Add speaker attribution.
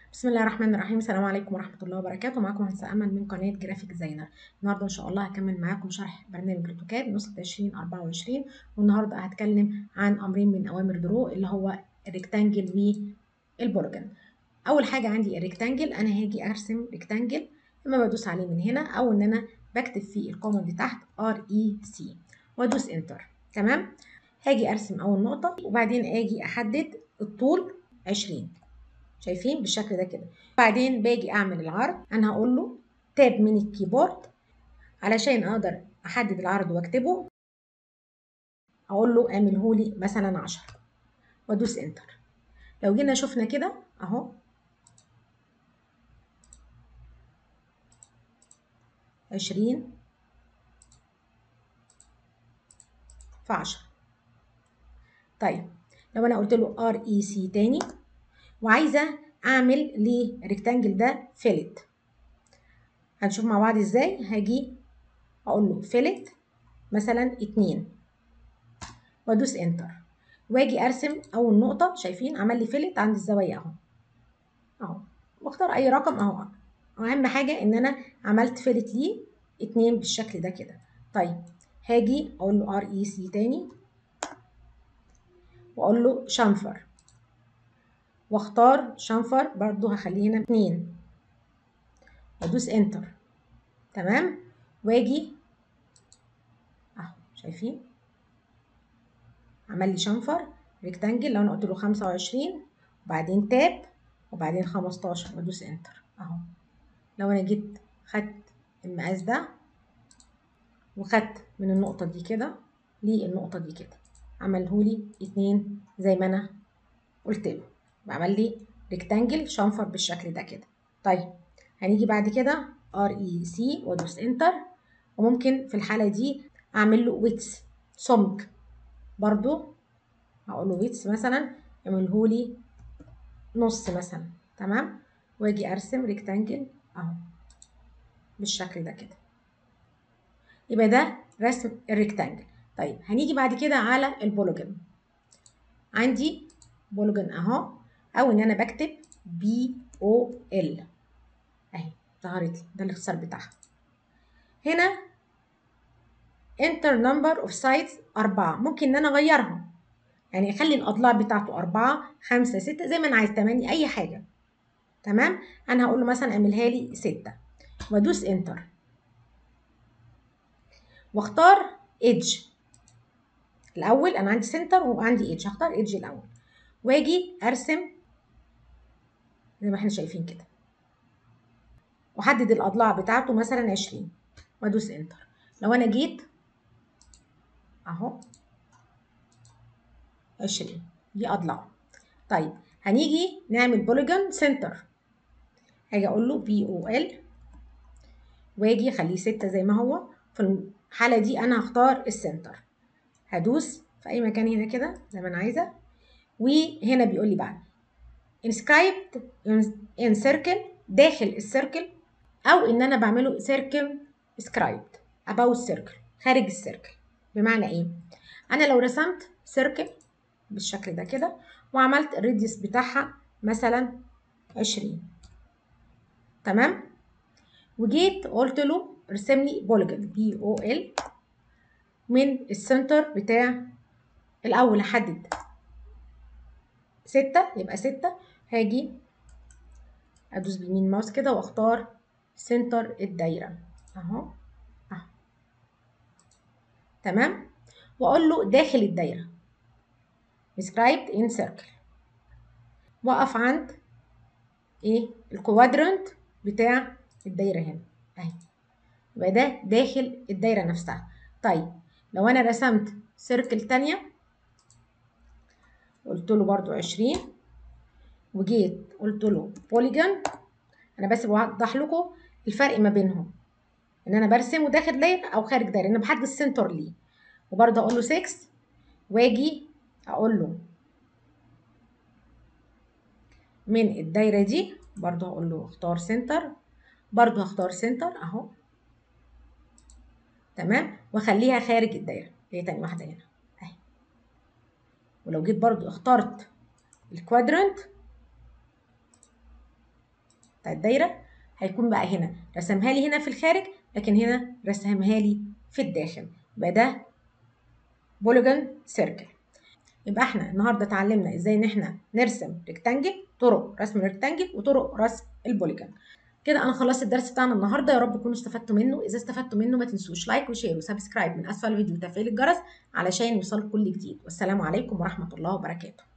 Speaker 1: بسم الله الرحمن الرحيم. السلام عليكم ورحمة الله وبركاته. معاكم هندسة أمل من قناة جرافيك ديزاينر. النهارده إن شاء الله هكمل معاكم شرح برنامج أوتوكاد نسخة 2024، والنهارده هتكلم عن أمرين من أوامر درو اللي هو الريكتانجل والبوليجون. أول حاجة عندي الريكتانجل، أنا هاجي أرسم ريكتانجل، إما بدوس عليه من هنا أو إن أنا بكتب في الكومنت اللي تحت REC وأدوس إنتر. تمام، هاجي أرسم أول نقطة وبعدين أجي أحدد الطول 20، شايفين بالشكل ده كده. بعدين باجي اعمل العرض، انا هقول له تاب من الكيبورد علشان اقدر احدد العرض واكتبه. اقول له اعمله لي مثلا 10 وادوس انتر. لو جينا شفنا كده اهو 20 في 10. طيب لو انا قلت له REC تاني وعايزه اعمل للريكتانجل ده فيلت، هنشوف مع بعض ازاي. هاجي اقول له فيلت مثلا 2 وادوس انتر، واجي ارسم اول نقطه. شايفين عمل لي فيلت عند الزاويه اهو، واختار اي رقم اهو. اهم حاجه ان انا عملت فيلت ليه 2 بالشكل ده كده. طيب هاجي اقول له REC تاني واقول له شنفر، واختار شنفر برضو هخليه هنا 2 وادوس انتر. تمام، واجي اهو شايفين عمل لي شنفر ريكتانجل. لو انا قلت له 25 وبعدين تاب وبعدين 15 وادوس انتر اهو. لو انا جيت خدت المقاس ده وخدت من النقطة دي كده للنقطة دي كده، عملهولي 2 زي ما انا قلت له، بعمل لي ريكتانجل شنفر بالشكل ده كده. طيب هنيجي بعد كده REC وادوس انتر، وممكن في الحالة دي اعمل له ويتس سمك برضو، هقول له ويتس مثلا اعملهولي نص مثلا. تمام، واجي ارسم ريكتانجل اهو بالشكل ده كده. يبقى ده رسم الريكتانجل. طيب هنيجي بعد كده على البوليجون. عندي بوليجون اهو، او ان انا بكتب BOL اهي ظهرت لي، ده الاختصار بتاعها. هنا enter number of sides 4، ممكن ان انا اغيرها، يعني اخلي الاضلاع بتاعته 4 5 6 زي ما انا عايز، 8 اي حاجه. تمام، انا هقول له مثلا اعملها لي 6 وادوس انتر واختار ايدج الاول. انا عندي سنتر وعندي ايدج، هختار ايدج الاول واجي ارسم زي ما احنا شايفين كده، واحدد الاضلاع بتاعته مثلا 20 وادوس انتر. لو انا جيت اهو 20 دي اضلاع. طيب هنيجي نعمل بوليجون سنتر، هاجي اقول له BOL واجي اخليه 6 زي ما هو. في الحاله دي انا هختار السنتر، هدوس في اي مكان هنا كده زي ما انا عايزه. وهنا بيقول لي بقى inscribed in circle داخل السيركل، او ان انا بعمله circle scribed about circle خارج السيركل. بمعنى ايه؟ انا لو رسمت سيركل بالشكل ده كده وعملت الراديوس بتاعها مثلا 20، تمام، وجيت قلت له ارسم لي بوليجون BOL من السنتر بتاع الاول، احدد 6 يبقى 6. هاجي ادوس بيمين ماوس كده واختار سنتر الدايره اهو اهو. تمام، واقول له داخل الدايره described in circle، واقف عند ايه الكوادرنت بتاع الدايره هنا اهي، يبقى ده داخل الدايره نفسها. طيب لو انا رسمت سيركل تانية قلت له برضو 20 وجيت قلت له بوليجون، انا بس بوضح لكم الفرق ما بينهم، ان انا برسمه داخل دايره او خارج دايره، انا بحدد السنتر ليه. وبرضه اقول له 6 واجي اقول له من الدايره دي برضه هقول له اختار سنتر، برضه هختار سنتر اهو. تمام، واخليها خارج الدايره، هي تاني واحده هنا اهي. ولو جيت برضه اخترت الكوادرنت بتاع الدايره هيكون بقى هنا رسمها لي هنا في الخارج، لكن هنا رسمها لي في الداخل، يبقى ده بوليجون سيركل. يبقى احنا النهارده اتعلمنا ازاي ان احنا نرسم ريكتانجل، طرق رسم الريكتانجل وطرق رسم البوليجون. كده انا خلصت الدرس بتاعنا النهارده، يا رب تكونوا استفدتوا منه. اذا استفدتوا منه ما تنسوش لايك وشير وسبسكرايب من اسفل الفيديو وتفعيل الجرس علشان يوصلك كل جديد. والسلام عليكم ورحمه الله وبركاته.